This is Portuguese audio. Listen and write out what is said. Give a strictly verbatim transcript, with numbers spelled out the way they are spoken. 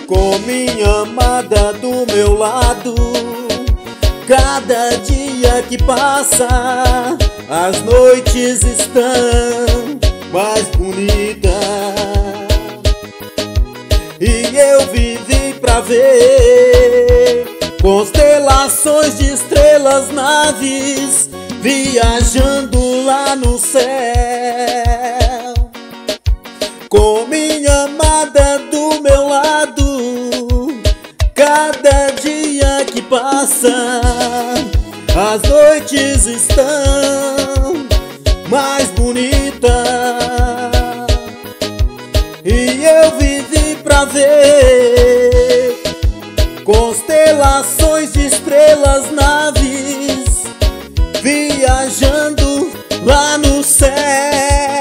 com minha amada do meu lado. Cada dia que passa, as noites estão mais bonitas, e eu vivi pra ver constelações de estrelas, naves viajando lá no céu, com minha amada do meu lado. Cada dia que passa, as noites estão mais bonitas, e eu vivi pra ver constelações de estrelas, naves viajando lá no céu.